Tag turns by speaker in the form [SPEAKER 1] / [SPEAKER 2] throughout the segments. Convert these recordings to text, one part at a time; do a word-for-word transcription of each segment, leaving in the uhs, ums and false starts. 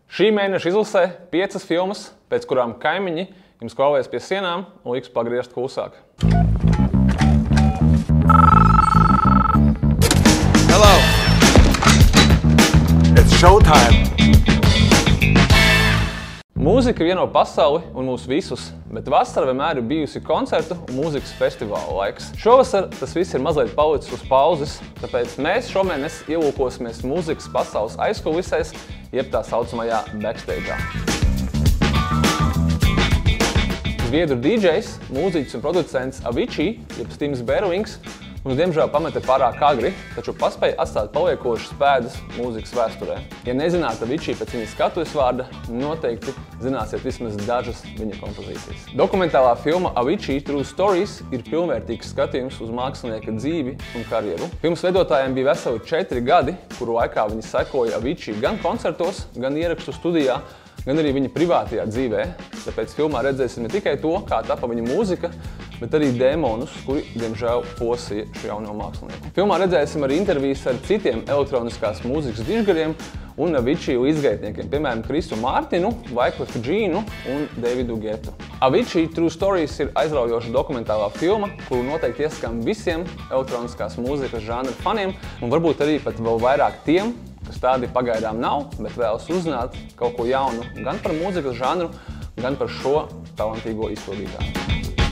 [SPEAKER 1] Šī mēneša izlasē piecas filmas, pēc kurām kaimiņi jums klauvēs pie sienām un liks pagriezt klusāk.
[SPEAKER 2] Hello. It's showtime.
[SPEAKER 1] Mūzika vieno pasauli un mūs visus, bet vasara vienmēr ir bijusi koncertu un mūzikas festivālu laiks. Šovasar tas viss ir mazliet palicis uz pauzes, tāpēc mēs šomēnes ielūkosimies mūzikas pasaules aizkulisēs, jeb tā saucamajā backstage'ā. Zviedru dīdžejs, mūziķis un producents Avicii, jeb Tims Berlings, mums diemžēl pameta pārāk agri, taču paspēja atstāt paliekošas pēdas mūzikas vēsturē. Ja nezināt Avicii pēc viņa skatuves vārda, noteikti zināsiet vismaz dažas viņa kompozīcijas. Dokumentālā filma Avicii True Stories ir pilnvērtīgs skatījums uz mākslinieka dzīvi un karjeru. Filmas veidotājiem bija veseli četri gadi, kuru laikā viņi sekoja Avicii gan koncertos, gan ierakstu studijā, gan arī viņa privātajā dzīvē. Tāpēc filmā redzēsim ne tikai to, kā tapa viņa mūzika, bet arī dēmonus, kuri, diemžēl, posīja šo jauno mākslinieku. Filmā redzēsim arī intervijas ar citiem elektroniskās mūzikas dižgariem un Avicii līdzgaitniekiem, piemēram, Krisu Mārtinu, Wyclifu Jeanu un Davidu Guettu. Avicii True Stories ir aizraujoša dokumentālā filma, kuru noteikti ieskam visiem elektroniskās mūzikas žanra faniem un varbūt arī pat vēl vairāk tiem, kas tādi pagaidām nav, bet vēlas uzzināt kaut ko jaunu gan par mūzikas žanru, gan par šo talantīgo izpildītāju.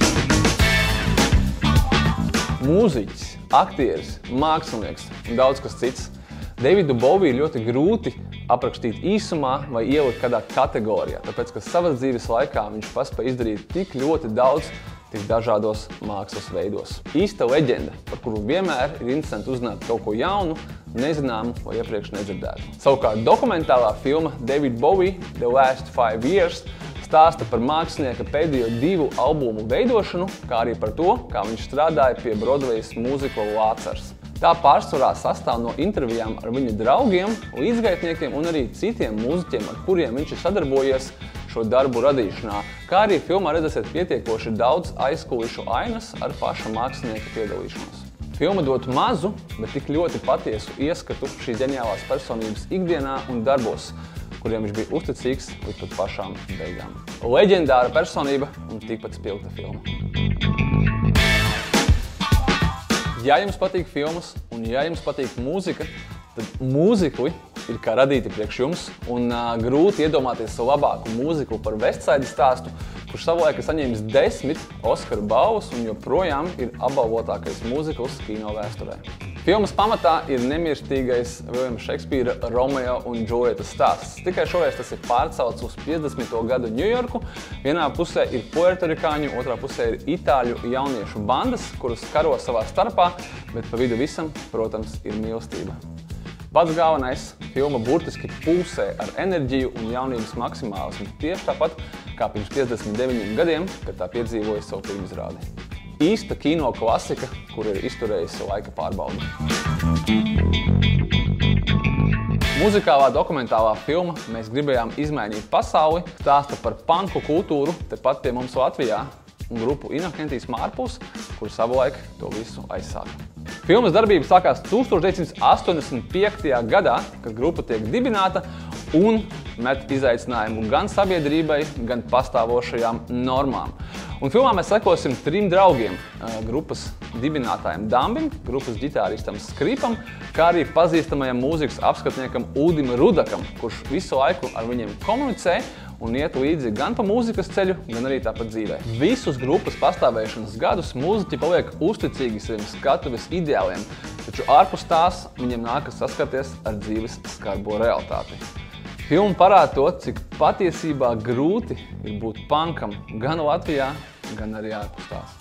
[SPEAKER 1] Mūziķis, aktieris, mākslinieks un daudz kas cits. Davidu Boviju ir ļoti grūti aprakstīt īsumā vai ielikt kādā kategorijā, tāpēc, ka savas dzīves laikā viņš paspēja izdarīt tik ļoti daudz, tik dažādos mākslas veidos. Īsta leģenda, par kuru vienmēr ir interesanti uzzināt kaut ko jaunu, nezināmu vai iepriekš nedzirdētu. Savukārt dokumentālā filma David Bowie The Last Five Years stāsta par mākslinieka pēdējo divu albumu veidošanu, kā arī par to, kā viņš strādāja pie Broadways mūzikla Lācars. Tā pārsvarā sastāv no intervijām ar viņa draugiem, līdzgaitniekiem un arī citiem mūziķiem, ar kuriem viņš ir sadarbojies šo darbu radīšanā, kā arī filmā redzēsiet pietiekoši daudz aizkulišu ainas ar paša mākslinieka piedalīšanos. Filma dot mazu, bet tik ļoti patiesu ieskatu šīs ģeniālās personības ikdienā un darbos, kuriem viņš bija uzticīgs līdz pat pašām beigām. Leģendāra personība un tikpat spilgta filma. Ja jums patīk filmas un ja jums patīk mūzika, tad mūzikli ir kā radīti priekš jums un uh, grūti iedomāties labāku mūziklu par Westside stāstu, kurš savulaik ir saņēmis desmit Oskaru balvas un joprojām ir apbalvotākais mūzikls kino vēsturē. Filmas pamatā ir nemirstīgais Viljama Šekspīra Romeo un Džuljetas stāsts. Tikai šoreiz tas ir pārcelts uz piecdesmito gadu Ņujorku. Vienā pusē ir puertorikāņu, otrā pusē ir itāļu jauniešu bandas, kuras karo savā starpā, bet pa vidu visam, protams, ir mīlestība. Pats galvenais, filma burtiski pulsē ar enerģiju un jaunības maksimālismu, tieši tāpat kā pirms piecdesmit deviņiem gadiem, kad tā piedzīvoja savu pirmizrādi. Īsta kino klasika, kur ir izturējusi laika pārbaudi. Muzikālā dokumentālā filma Mēs gribējām izmainīt pasauli stāsta par panku kultūru tepat pie mums Latvijā un grupu Inokentijas Mārpuls, kur savulaik to visu aizsāka. Filmas darbība sākās tūkstoš deviņsimt astoņdesmit piektajā gadā, kad grupa tiek dibināta un met izaicinājumu gan sabiedrībai, gan pastāvošajām normām. Un filmā mēs sekosim trim draugiem – grupas dibinātājiem Dambim, grupas ģitāristam Skripam, kā arī pazīstamajam mūzikas apskatniekam Uldim Rudakam, kurš visu laiku ar viņiem komunicē un iet līdzi gan pa mūzikas ceļu, gan arī tāpat dzīvē. Visus grupas pastāvēšanas gadus mūziķi paliek uzticīgi saviem skatuves ideāliem, taču ārpus tās viņiem nākas saskarties ar dzīves skarbo realitāti. Filma parāda to, cik patiesībā grūti ir būt punkam gan Latvijā, gan arī ārpus tās.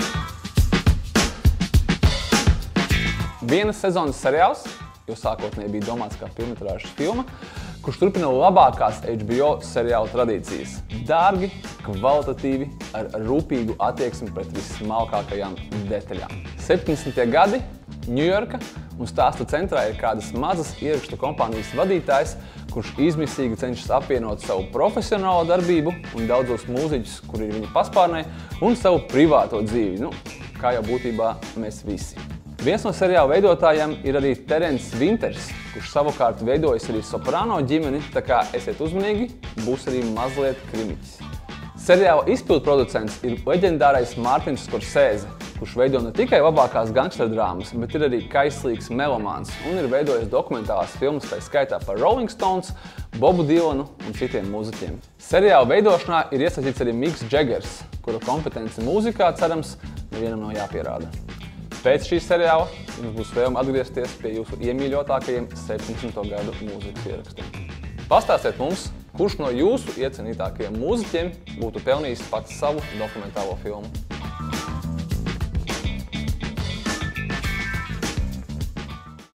[SPEAKER 1] Vienas sezonas seriāls, jo sākotnēji bija domāts kā pilnmetrāžas filma, kurš turpina labākās H B O seriālu tradīcijas. Dārgi, kvalitatīvi, ar rūpīgu attieksmi pret vismalkākajām detaļām. septiņdesmitie gadi, Ņujorka, un stāsta centrā ir kādas mazas ierakstu kompānijas vadītājs, kurš izmisīgi cenšas apvienot savu profesionālo darbību un daudzos mūziķus, kuri ir viņa paspārnē, un savu privāto dzīvi, nu, kā jau būtībā mēs visi. Viens no seriāla veidotājiem ir arī Terence Winters, kurš savukārt veidojis arī soprāno ģimeni, tā kā esiet uzmanīgi, būs arī mazliet krimiķis. Seriāla izpildproducents ir leģendārais Martins Scorsese, kurš veido ne tikai labākās gangsterdrāmas, bet ir arī kaislīgs melomāns un ir veidojis dokumentālās filmas, tā skaitā par Rolling Stones, Bobu Dylanu un citiem mūziķiem. Seriāla veidošanā ir iesaistīts arī Miks Džegers, kura kompetence mūzikā, cerams, nevienam nav jāpierāda. Pēc šī seriāla jums būs vēlme atgriezties pie jūsu iemīļotākajiem septiņdesmito gadu mūzikas ierakstiem. Pastāstiet mums, kurš no jūsu iecienītākajiem mūziķiem būtu pelnījis pats savu dokumentālo filmu.